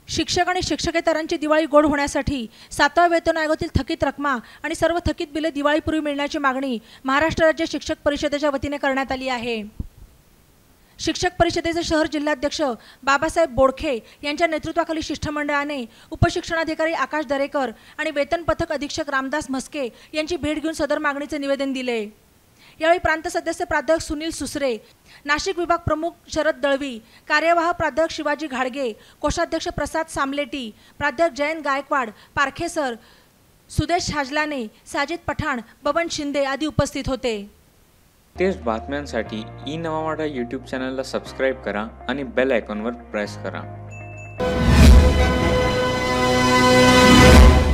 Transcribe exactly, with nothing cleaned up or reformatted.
शिक्षक आणि शिक्षकेतरांची दिवाळी गोड होण्यासाठी सातव्या वेतन आयोगातील थकीत रकमा आणि सर्व थकीत बिले दिवाळीपूर्वी मिळण्याची मागणी महाराष्ट्र राज्य शिक्षक परिषदेच्या वतीने करण्यात आली आहे। शिक्षक परिषदेचे शहर जिल्हाध्यक्ष बाबासाहेब बोडखे यांच्या नेतृत्वाखाली शिष्टमंडळाने उपशिक्षणाधिकारी आकाश दरेकर आणि वेतन पथक अधीक्षक रामदास म्हस्के यांची भेट घेऊन सदर मागणीचे निवेदन दिले। यावेळी प्रांत सदस्य प्राध्यापक सुनील सुसरे, नाशिक विभाग प्रमुख शरद दळवी, कार्यवाह प्राध्यापक शिवाजी घाडगे, कोषाध्यक्ष प्रसाद सामलेटी, प्राध्यापक जयंत गायकवाड, पारखे सर, सुदेश हाजलाने, साजिद पठाण, बबन शिंदे आदी उपस्थित होते। तेच बातम्यांसाठी ई नवा मराठा यूट्यूब चॅनलला सबस्क्राईब करा आणि बेल आयकॉनवर प्रेस करा।